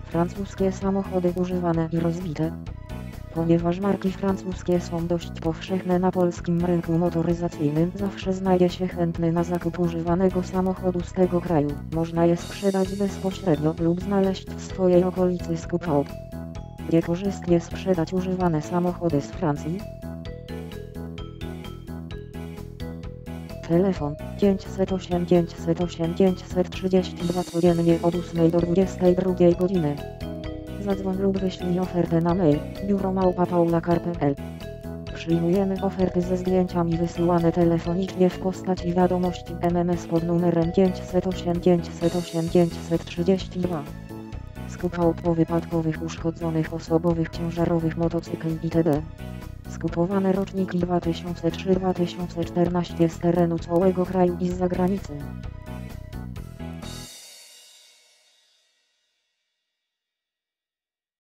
Francuskie samochody używane i rozbite. Ponieważ marki francuskie są dość powszechne na polskim rynku motoryzacyjnym, zawsze znajdzie się chętny na zakup używanego samochodu z tego kraju. Można je sprzedać bezpośrednio lub znaleźć w swojej okolicy skup. Gdzie korzystnie sprzedać używane samochody z Francji? Telefon 508 508 532 codziennie od 8 do 22 godziny. Zadzwoń lub wyślij ofertę na mail biuro@paulacar.pl. Przyjmujemy oferty ze zdjęciami wysyłane telefonicznie w postaci wiadomości MMS pod numerem 508 508 532. Skup po wypadkowych uszkodzonych osobowych ciężarowych motocykli itd. Skupowane roczniki 2003-2014 z terenu całego kraju i z zagranicy.